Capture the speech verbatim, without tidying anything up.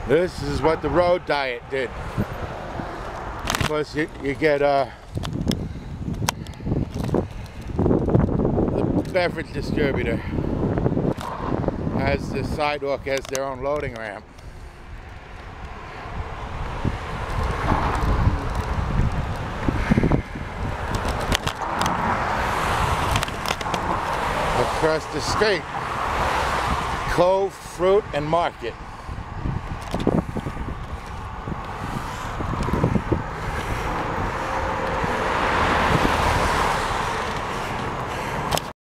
This is what the road diet did. Plus you, you get uh, the beverage distributor has the sidewalk as their own loading ramp. Across the street, Cove Fruit and Market.